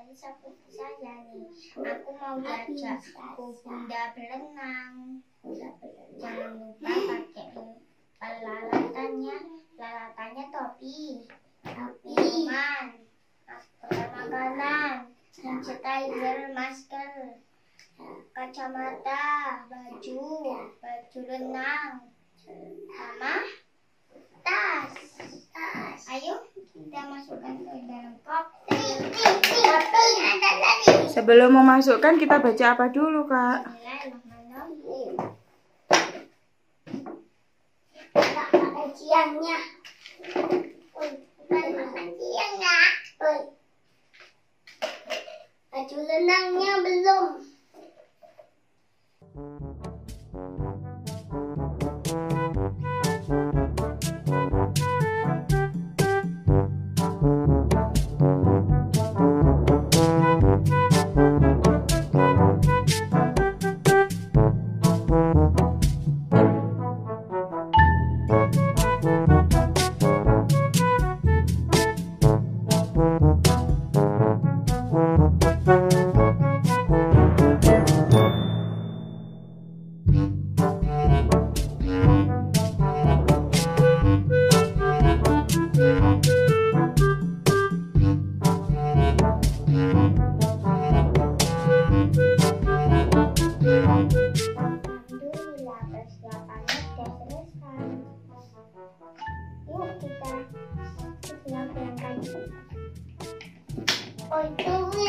hari Sabtu saya nih. Aku mau ngajak Bunda berenang. Jangan lupa pakai lalatannya topi, minuman, makanan, sanitizer, masker, kacamata, baju renang, sama tas. Ayo kita masukkan ke dalam koktel. Sebelum memasukkan kita baca apa dulu, Kak? Bismillahirrahmanirrahim. Makan siangnya. Makan siang nggak? Baju renangnya belum. Alhamdulillah persiapannya sudah selesai. Yuk kita siap berangkat. Oh itu